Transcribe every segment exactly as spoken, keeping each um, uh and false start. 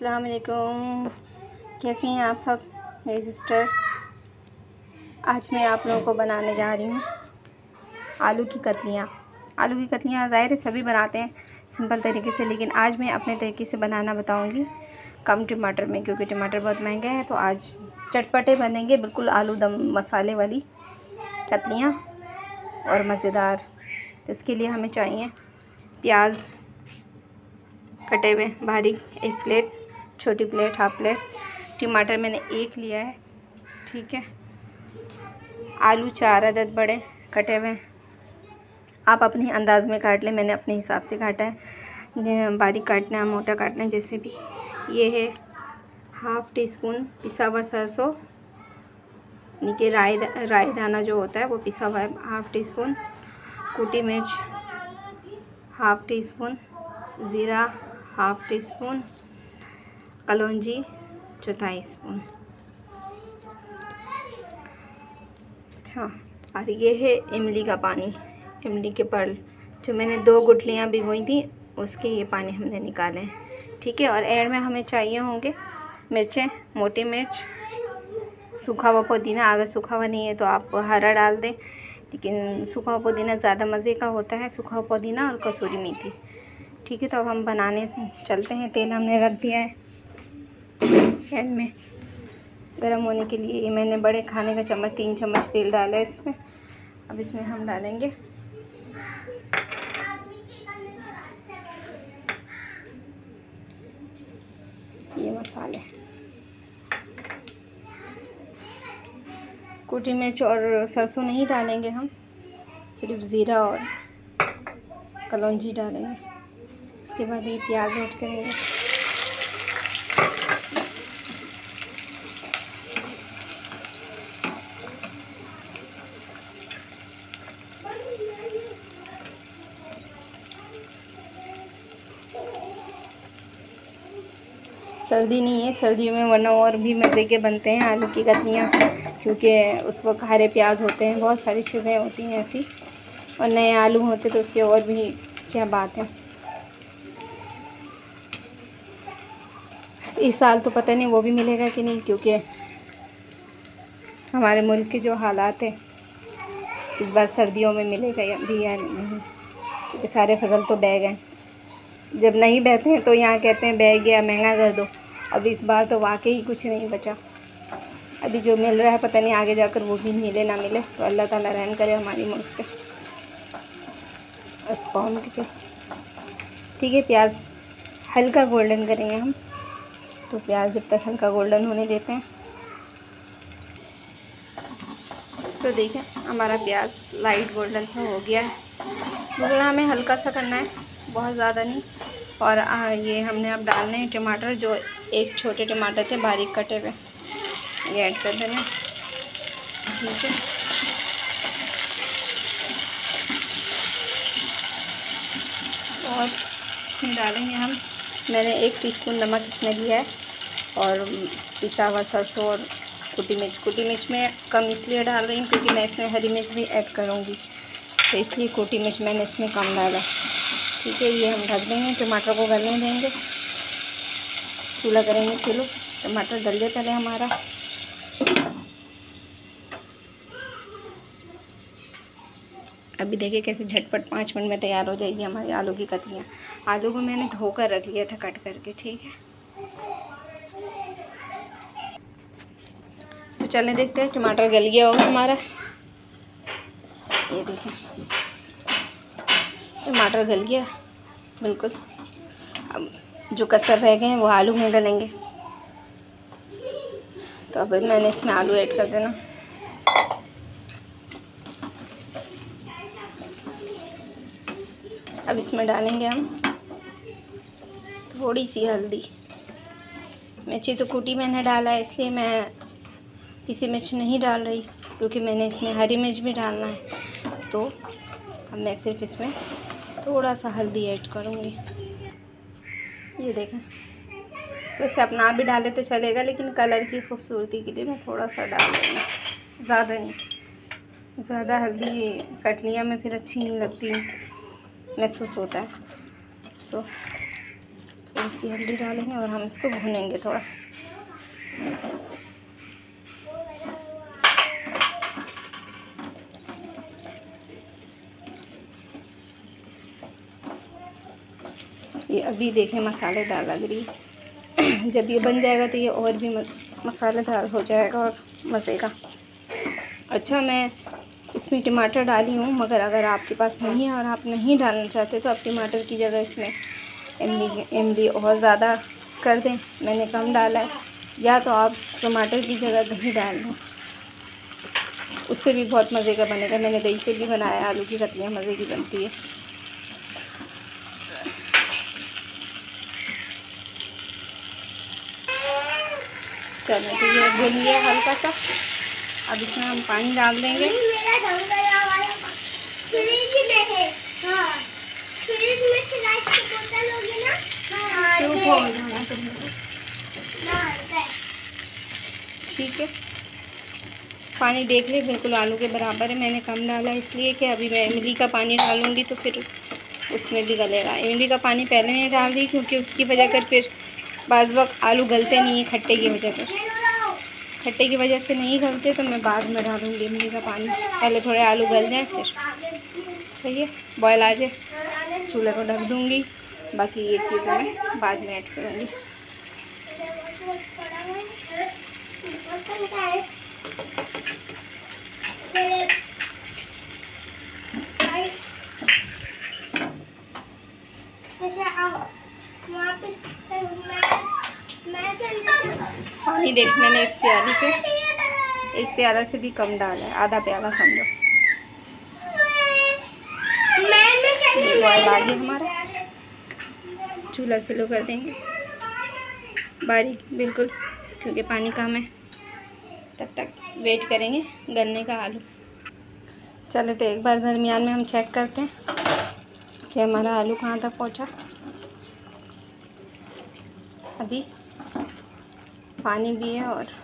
अस्सलाम वालेकुम। कैसी हैं आप सब मेरी सिस्टर। आज मैं आप लोगों को बनाने जा रही हूँ आलू की कतलियाँ। आलू की कतलियाँ ज़ाहिर है सभी बनाते हैं सिंपल तरीके से, लेकिन आज मैं अपने तरीके से बनाना बताऊँगी कम टमाटर में, क्योंकि टमाटर बहुत महंगे हैं। तो आज चटपटे बनेंगे, बिल्कुल आलू दम मसाले वाली कतलियाँ और मज़ेदार। तो इसके लिए हमें चाहिए प्याज कटे हुए बारीक एक प्लेट, छोटी प्लेट हाफ प्लेट, टमाटर मैंने एक लिया है, ठीक है। आलू चार अदद बड़े कटे हुए, आप अपने अंदाज़ में काट लें, मैंने अपने हिसाब से काटा है। बारीक काटना है, मोटा काटना है, जैसे भी। ये है हाफ़ टी स्पून पिसा हुआ सरसों, यानी कि राई राई दाना जो होता है वो पिसा हुआ है, हाफ़ टी स्पून। कुटी मिर्च हाफ़ टी स्पून, ज़ीरा हाफ़ टी स्पून, कलौंजी चौथाई स्पून। अच्छा, और ये है इमली का पानी, इमली के पर्ल जो मैंने दो गुठलियाँ भिगोई थी उसके ये पानी हमने निकाले हैं, ठीक है। और ऐड में हमें चाहिए होंगे मिर्चें, मोटी मिर्च, सूखा हुआ पुदीना। अगर सूखा हुआ नहीं है तो आप हरा डाल दें, लेकिन सूखा हुआ पुदीना ज़्यादा मज़े का होता है, सूखा हुआ पुदीना और कसूरी मेथी, ठीक है। तो अब हम बनाने चलते हैं। तेल हमने रख दिया है पैन में गरम होने के लिए। ये मैंने बड़े खाने का चम्मच तीन चम्मच तेल डाला है इसमें। अब इसमें हम डालेंगे ये मसाले, कुटी मिर्च और सरसों नहीं डालेंगे हम, सिर्फ ज़ीरा और कलौंजी डालेंगे। उसके बाद ये प्याज ऐड करेंगे, सर्दी नहीं है, सर्दियों में वरना और भी मज़े के बनते हैं आलू की कतलियाँ, क्योंकि उस वक्त हरे प्याज होते हैं, बहुत सारी चीज़ें होती हैं ऐसी, और नए आलू होते तो उसके और भी क्या बात है। इस साल तो पता नहीं वो भी मिलेगा कि नहीं, क्योंकि हमारे मुल्क के जो हालात है इस बार सर्दियों में मिलेगा या भी या नहीं, क्योंकि सारे फसल तो बह गए। जब नहीं बहते हैं तो यहाँ कहते हैं बह गया, महंगा कर दो। अब इस बार तो वाकई कुछ नहीं बचा। अभी जो मिल रहा है पता नहीं आगे जाकर वो भी मिले ना मिले, तो अल्लाह ताला रहम करे हमारी मुल्क पे, इस कौम के, ठीक है। प्याज हल्का गोल्डन करेंगे हम, तो प्याज जब तक हल्का गोल्डन होने देते हैं। तो देखें हमारा प्याज लाइट गोल्डन सा हो गया है, मतलब हमें हल्का सा करना है, बहुत ज़्यादा नहीं। और आ, ये हमने अब डालने हैं टमाटर, जो एक छोटे टमाटर थे बारीक कटे हुए, ये ऐड कर देंगे, ठीक है। और इसमें डालेंगे हम, मैंने एक टीस्पून नमक इसमें लिया है, और पिसा हुआ सरसों और कुटी मिर्च। कुटी मिर्च में कम इसलिए डाल रही हूँ क्योंकि मैं इसमें हरी मिर्च भी ऐड करूँगी, तो इसलिए कुटी मिर्च मैंने इसमें कम डाला, ठीक है। ये हम ढक देंगे, टमाटर को गलने देंगे, चूल्हा करेंगे स्लो, टमाटर गल जाए पहले हमारा। अभी देखिए कैसे झटपट पाँच मिनट में तैयार हो जाएगी हमारी आलू की कतलियाँ। आलू को मैंने धोकर रख लिया था कट करके, ठीक है। तो चलने देखते हैं, टमाटर गल गया होगा हमारा, ये देखिए टमाटर गल गया बिल्कुल। अब जो कसर रह गए हैं वो आलू में डलेंगे, तो अब मैंने इसमें आलू ऐड कर देना। अब इसमें डालेंगे हम थोड़ी सी हल्दी, मिर्ची तो कूटी मैंने डाला है, इसलिए मैं पिसी मिर्च नहीं डाल रही, क्योंकि मैंने इसमें हरी मिर्च भी डालना है। तो अब मैं सिर्फ इसमें थोड़ा सा हल्दी ऐड करूँगी, ये देखें। वैसे आप ना भी डालें तो चलेगा, लेकिन कलर की खूबसूरती के लिए मैं थोड़ा सा डाल दूँगी, ज़्यादा नहीं। ज़्यादा हल्दी कतलियाँ में फिर अच्छी नहीं लगती, महसूस होता है। तो थोड़ी सी हल्दी डालेंगे और हम इसको भूनेंगे थोड़ा। ये अभी देखें मसालेदार लग रही है। जब ये बन जाएगा तो ये और भी मसालेदार हो जाएगा और मज़े का। अच्छा, मैं इसमें टमाटर डाली हूँ, मगर अगर आपके पास नहीं है और आप नहीं डालना चाहते तो आप टमाटर की जगह इसमें इमली इमली और ज़्यादा कर दें। मैंने कम डाला है। या तो आप टमाटर की जगह दही डाल दें, उससे भी बहुत मज़े का बनेगा। मैंने दही से भी बनाया, आलू की कतलियाँ मज़े की बनती है। चलो, तो ये भून गया हल्का सा। अब इसमें हम पानी डाल देंगे। ठीक है, पानी देख ले, बिल्कुल आलू के बराबर है। मैंने कम डाला इसलिए कि अभी मैं इमली का पानी डालूँगी तो फिर उसमें भी गलेगा। इमली का पानी पहले नहीं डाल दी क्योंकि उसकी वजह कर फिर बाज़ वक्त आलू गलते नहीं है, खट्टे की वजह से। खट्टे की वजह से नहीं गलते तो मैं बाद में डालूँगी इमली का पानी। पहले थोड़े आलू गल जाए फिर सही है, बॉयल आ जाए, चूल्हे को ढक दूँगी। बाकी ये चीज़ें मैं बाद में ऐड करूँगी। पानी देख, मैंने इस प्याली से एक प्याला से भी कम डाला है, आधा प्याला समझो। बॉयल आ गया हमारा, चूल्हा स्लो कर देंगे बारीक बिल्कुल, क्योंकि पानी कम है। तब तक वेट करेंगे गलने का आलू। चलो, तो एक बार दरमियान में हम चेक करते हैं कि हमारा आलू कहाँ तक पहुँचा। अभी पानी भी है और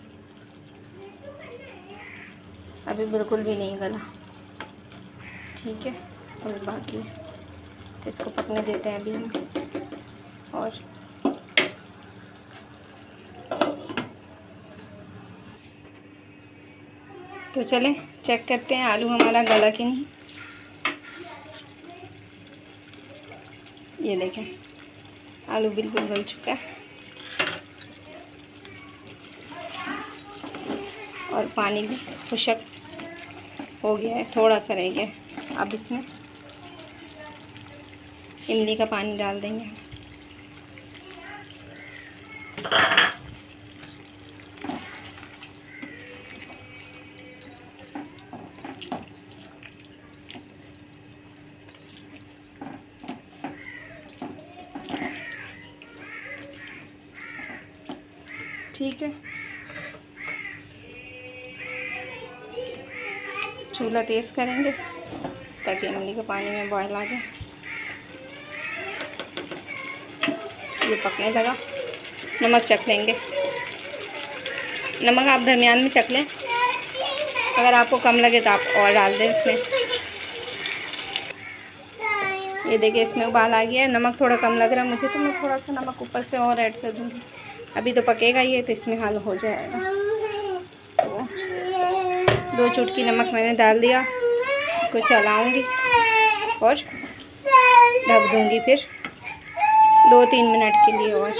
अभी बिल्कुल भी नहीं गला। ठीक है, अभी बाकी है, तो इसको पकने देते हैं अभी हम। और तो चलें चेक करते हैं आलू हमारा गला कि नहीं। ये देखें, आलू बिल्कुल गल चुका है और पानी भी खुशक हो गया है, थोड़ा सा रह गया। अब इसमें इमली का पानी डाल देंगे। ठीक है, चूल्हा तेज़ करेंगे ताकि इमली के पानी में बॉयल आ जाए। ये पकने लगा। नमक चख लेंगे। नमक आप दरमियान में चख लें, अगर आपको कम लगे तो आप और डाल दें इसमें। ये देखिए, इसमें उबाल आ गया है। नमक थोड़ा कम लग रहा है मुझे, तो मैं थोड़ा सा नमक ऊपर से और ऐड कर दूँगी। अभी तो पकेगा ये, तो इसमें हल हो जाएगा। तो दो चुटकी नमक मैंने डाल दिया। इसको चलाऊँगी और ढक दूँगी फिर दो तीन मिनट के लिए। और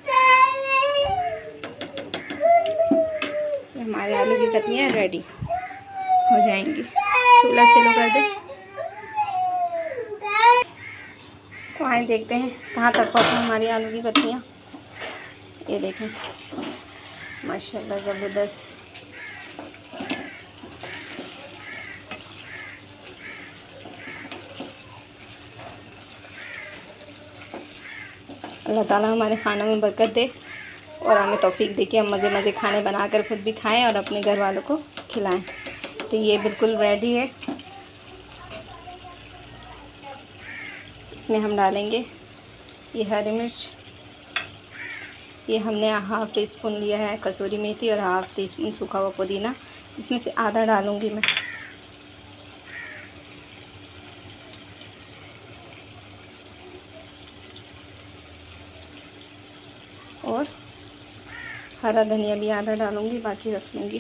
हमारे आलू की कतलियाँ रेडी हो जाएंगी। चूल्हा स्लो कर दें। तो आए देखते हैं कहाँ तक पहुँचा हमारी आलू की कतलियाँ। ये देखें, माशाल्लाह ज़बरदस्त। अल्लाह ताला हमारे खानों में बरकत दे और हमें तौफीक दे कि हम मज़े मज़े खाने बनाकर खुद भी खाएं और अपने घर वालों को खिलाएं। तो ये बिल्कुल रेडी है। इसमें हम डालेंगे ये हरी मिर्च। ये हमने हाफ़ टी स्पून लिया है कसूरी मेथी और हाफ़ टी स्पून सूखा हुआ पुदीना। इसमें से आधा डालूँगी मैं। हरा धनिया भी आधा डालूँगी, बाकी रख लूँगी।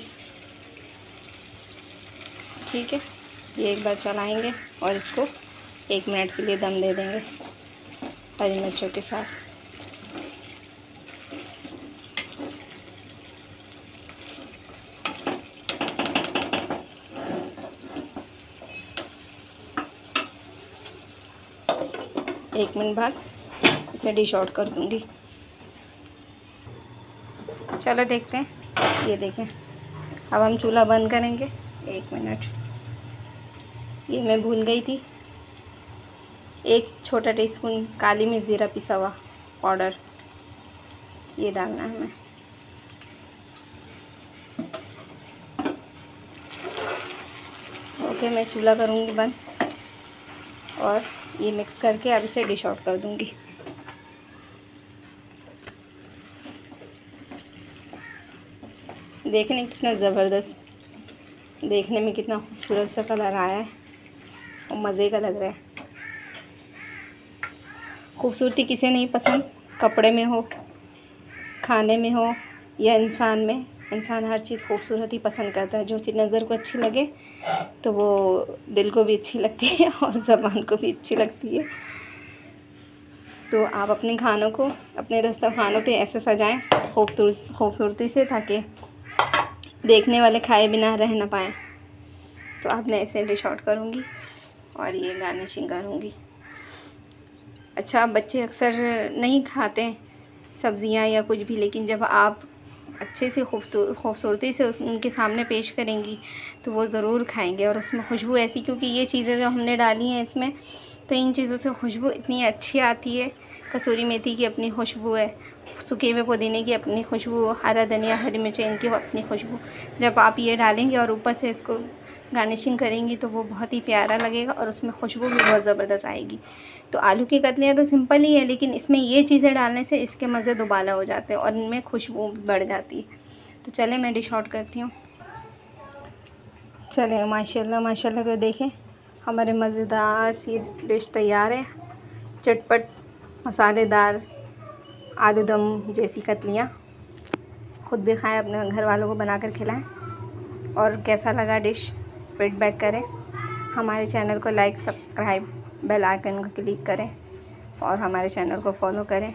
ठीक है, ये एक बार चलाएंगे और इसको एक मिनट के लिए दम दे देंगे हरी मिर्चों के साथ। एक मिनट बाद इसे डिश आउट कर दूँगी। चलो देखते हैं, ये देखें। अब हम चूल्हा बंद करेंगे। एक मिनट, ये मैं भूल गई थी, एक छोटा टीस्पून काली मिर्च ज़ीरा पिसा हुआ पाउडर, ये डालना है हमें। ओके, मैं चूल्हा करूँगी बंद और ये मिक्स करके अब इसे डिश आउट कर दूँगी। देखने कितना ज़बरदस्त, देखने में कितना खूबसूरत सा कलर आया है और मज़े का लग रहा है। खूबसूरती किसे नहीं पसंद, कपड़े में हो, खाने में हो या इंसान में। इंसान हर चीज़ खूबसूरत ही पसंद करता है। जो चीज़ नज़र को अच्छी लगे तो वो दिल को भी अच्छी लगती है और ज़बान को भी अच्छी लगती है। तो आप अपने खानों को, अपने दस्तरखानों पे ऐसे सजाएं खूबसूरती से, ताकि देखने वाले खाए बिना रह ना पाएँ। तो अब मैं इसे डिश आउट करूँगी और ये गार्निशिंग करूँगी। अच्छा, बच्चे अक्सर नहीं खाते सब्ज़ियाँ या कुछ भी, लेकिन जब आप अच्छे से खूबसूरती से उनके सामने पेश करेंगी तो वो ज़रूर खाएंगे। और उसमें खुशबू ऐसी, क्योंकि ये चीज़ें जो हमने डाली हैं इसमें, तो इन चीज़ों से खुशबू इतनी अच्छी आती है। कसूरी मेथी की अपनी खुशबू है, सूखे हुए पुदीने की अपनी खुशबू, हरा धनिया, हरी मिर्च, इनकी अपनी खुशबू। जब आप ये डालेंगे और ऊपर से इसको गार्निशिंग करेंगी तो वो बहुत ही प्यारा लगेगा और उसमें खुशबू भी बहुत ज़बरदस्त आएगी। तो आलू की कतलियाँ तो सिंपल ही है, लेकिन इसमें ये चीज़ें डालने से इसके मज़े दुबाला हो जाते हैं और इनमें खुशबू बढ़ जाती है। तो चलें मैं डिश आउट करती हूँ। चलें, माशाल्लाह माशाल्लाह। तो देखें, हमारे मज़ेदार सी डिश तैयार है। चटपट मसालेदार आलू दम जैसी कतलियाँ। ख़ुद भी खाएं, अपने घर वालों को बनाकर खिलाएं। और कैसा लगा डिश, फीडबैक करें। हमारे चैनल को लाइक, सब्सक्राइब, बेल आइकन को क्लिक करें और हमारे चैनल को फॉलो करें।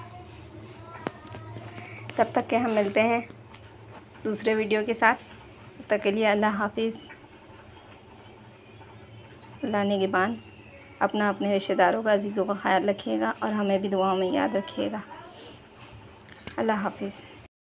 तब तक के हम मिलते हैं दूसरे वीडियो के साथ। तब तक के लिए अल्लाह हाफिज़। अल्लाह निगहबान। अपना, अपने रिश्तेदारों का, अजीज़ों का ख्याल रखिएगा और हमें भी दुआओं में याद रखिएगा। अल्लाह हाफिज़।